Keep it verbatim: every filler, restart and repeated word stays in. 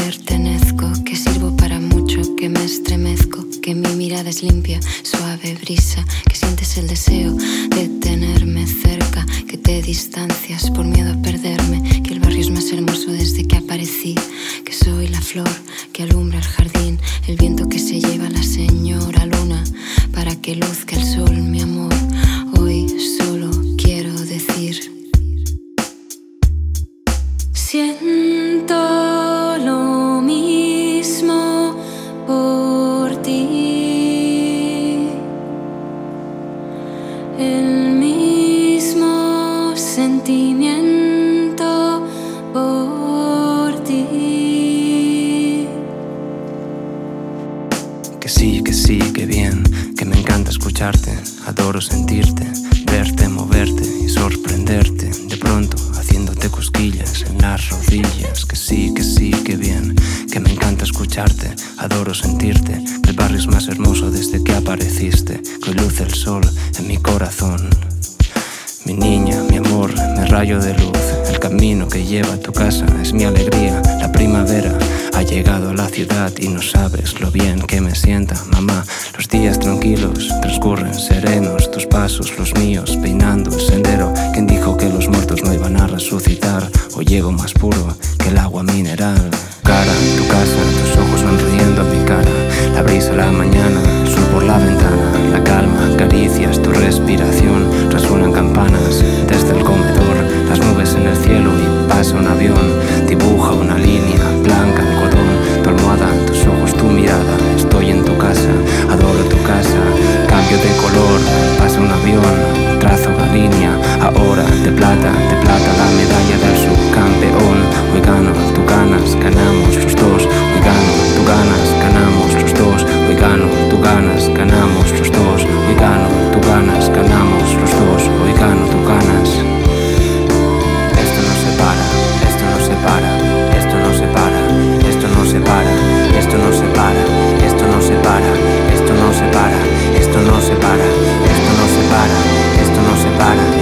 pertenezco, que sirvo para mucho, que me estremezco, que mi mirada es limpia, suave brisa, que sientes el deseo de tenerme cerca, que te distancias por miedo a perderme, que el barrio es más hermoso desde que aparecí, que soy la flor que alumbra el jardín, el viento que se lleva a la señora luna, para que luzca el sol, mi amor. Hoy solo quiero decir: siento lo mismo por ti, el mismo sentimiento por ti. Que sí, que sí, que bien, que me encanta escucharte, adoro sentirte, verte, moverte y sorprenderte, de pronto haciéndote cosquillas en las rodillas. Que sí, que sí, que bien, que me encanta escucharte, adoro sentirte, que el barrio es más hermoso desde que apareciste, que hoy luce el sol en mi corazón. Mi niña, mi amor, mi rayo de luz, el camino que lleva a tu casa es mi alegría. La primavera ha llegado a la ciudad y no sabes lo bien que me sienta, mamá. Los días tranquilos transcurren serenos, tus pasos, los míos, peinando el sendero. ¿Quién dijo que los muertos no iban a resucitar? Hoy llego más puro que el agua mineral. Cara, tu casa, tus ojos sonriendo a mi cara, la brisa, la mañana, el sol por la ventana, la calma, caricias, tu respiración, resuenan campanas desde el comedor, las nubes en el cielo y pasa un avión, dibuja una línea blanca, algodón, tu almohada, tus ojos, tu mirada, estoy en tu casa, adoro tu casa, cambio de color, pasa un avión, trazo una línea, ahora de plata, de plata la medalla del subcampeón, hoy gano, tú ganas, ganamos los dos, hoy gano, tú ganas, ganamos los dos, hoy gano, tú ganas, ganamos los dos, hoy gano, tú ganas, ganamos los dos, hoy gano, tú ganas. Esto no se para, esto no se para, esto no se para, esto no se para, esto no se para, esto no se para, esto no se para, esto no se para, esto no se para, esto no se para.